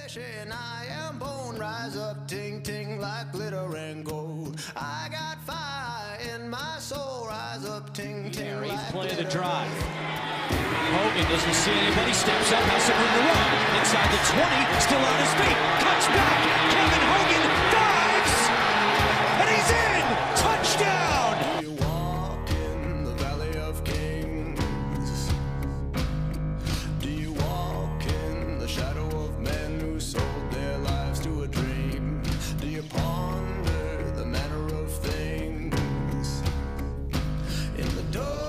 flesh and I am bone. Rise up, ting ting, like glitter and gold. I got fire in my soul. Rise up, ting ting, like eighth play of the drive. Hogan doesn't see anybody, steps up, has some room to run. Inside the 20, still on his feet, cuts back. Kevin Hogan dives, and he's in. Touchdown. Do you walk in the valley of kings? Do you walk in the shadow of men who sold their lives to a dream? Do you ponder the manner of things in the dark?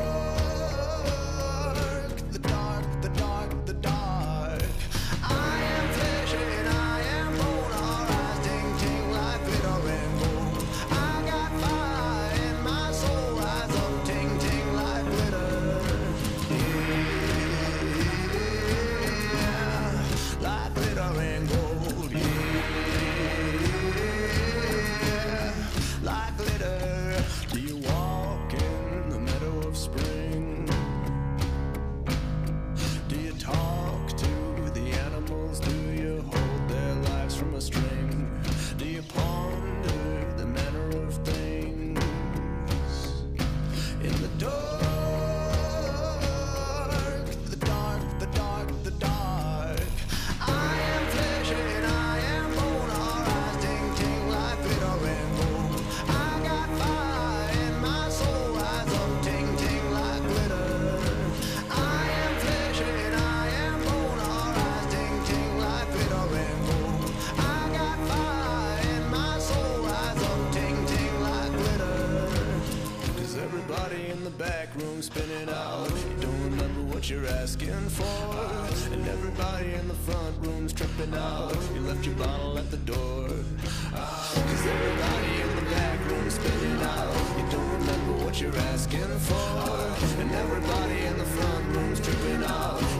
Back room spinning out, you don't remember what you're asking for, and everybody in the front room's tripping out. You left your bottle at the door, 'cause everybody in the back room's spinning out. You don't remember what you're asking for, and everybody in the front room's tripping out.